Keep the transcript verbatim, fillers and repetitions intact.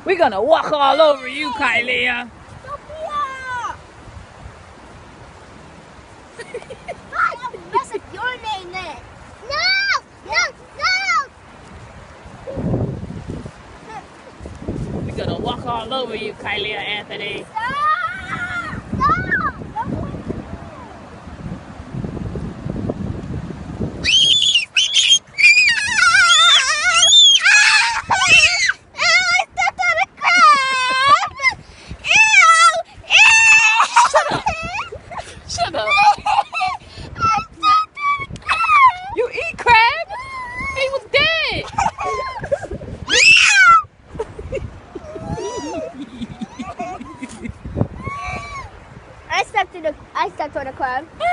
We're gonna walk all over you, Kylia. Sophia! I'll mess up your name then. No! No! No! We're gonna walk all over you, Kylia Anthony. Stop! Stop! Shut up. You eat crab? He was dead. I stepped in the I stepped on a crab.